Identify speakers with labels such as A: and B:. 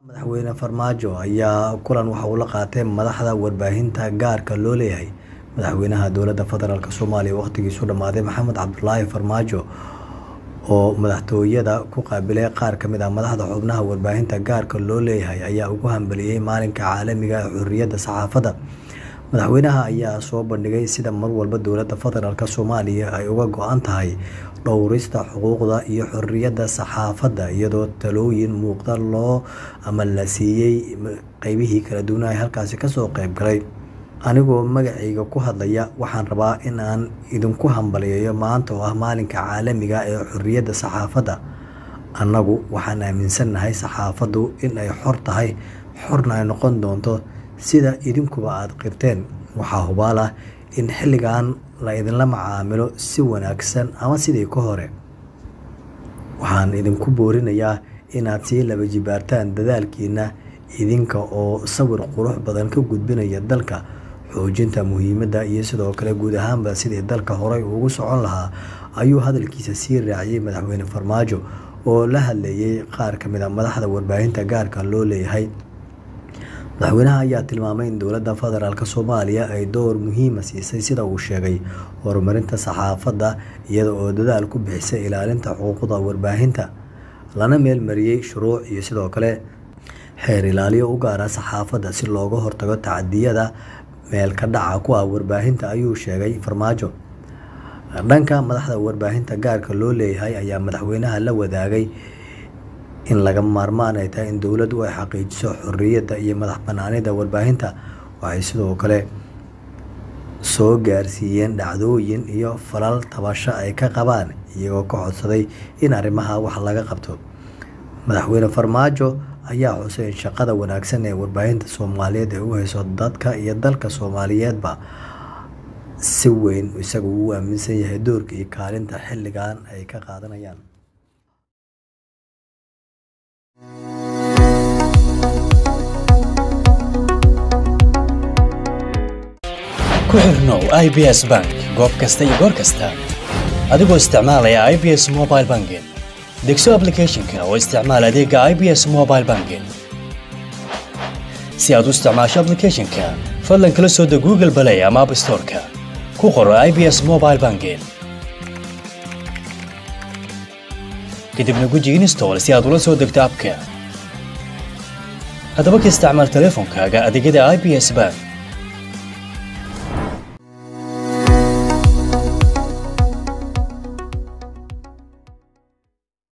A: madaxweyne Farmaajo ayaa kulan waxa uu la qaatay madaxda warbaahinta gaarka loo leeyahay madaxweynaha dowladda federaalka Soomaaliya waqtigiisu dhamaaday Maxamed Cabdullaahi Farmaajo oo madaxtooyada ku qaabilay qaar ka mid ah madaxda xubnaha warbaahinta gaarka loo leeyahay ayaa ugu hambaliyay maalinka caalamiga ah ee xurriyadda saxaafadda. Madaxweynaha ayaa soo bandhigay sida mar walba dowladda federaalka Soomaaliya ay uga go'an tahay dhowrista xuquuqda iyo xorriyadda saxaafadda iyadoo talooyin muuqda la siiyay qaybihii kala duwan ee halkaasi ka soo qayb galay. Anigoo magacayga ku hadlaya waxaan rabaa in aan idinku hambaliyeeyo maanta oo ah maalinka caalamiga ee xurriyadda saxaafadda. Annagu waxaan aaminsanahay saxaafaddu in ay xor tahay, xorna ay noqon doonto sida idinkuba aad qirteen. Waxaa hubaal ah in xilligan la idinla macaamilo si wanaagsan ama sidii ka hore. Waxaan idinku boorinayaa inaad sii laba jibaartaan dadaalkiina idinka oo sawir qurux badan ka gudbinaya dalka, xoojinta muhiimadda iyo sidoo kale guud ahaanba sidii dalka horey ugu socon lahaa, ayuu hadalkiisa sii raaciyay madaxweyne Farmaajo oo la hadlayay qaar ka mid ah madaxda warbaahinta gaarka loo leeyahay. Madaxweynaha ayaa tilmaamay in dowladda federaalka Soomaaliya ay door muhiim ah siisay sida uu sheegay horumarinta saxaafadda iyada oo dadaal ku bixisay ilaalinta xuquuqda warbaahinta, lana meel mariyay shuruuc iyo sidoo kale xeer ilaaliyo u gaar ah saxaafadda si looga hortago tacadiyada meel ka dhaca ku ah warbaahinta, ayuu sheegay Farmaajo. Dhanka madaxda warbaahinta gaarka loo leeyahay ayaa madaxweynaha la wadaagay in laga maarmaan ay tahay in dowladdu ay xaqiijiso xorriyadda iyo madax-bannaanida warbaahinta. Waxay sidoo kale soo gaarsiiyeen dhacdooyin iyo falal tabasho ay ka qabaan, iyagoo ka codsaday in arrimaha wax laga qabto. Madaxweyne Farmaajo ayaa xusay in shaqada wanaagsan ee warbaahinta Soomaaliyeed ay u hayso dadka iyo dalka Soomaaliyeedba si weyn isagu u aaminsan yahay doorka iyo kaalinta xilligan ay ka qaadanayaan.
B: ku xirnow IBS Bank goob kasta iyo goor kasta adigoo isticmaalaya IBS Mobile Banking. Degso application-ka oo isticmaal adeega IBS Mobile Banking. Si aad u isticmaasho application-ka, fadlan kala soo deg Google Play ama App Store-ka. Ku qoro IBS Mobile Banking. kadibna guji install si aad ula soo degto app-ka. Haddaba ka isticmaal telefoonkaaga adeegyada IBS Bank.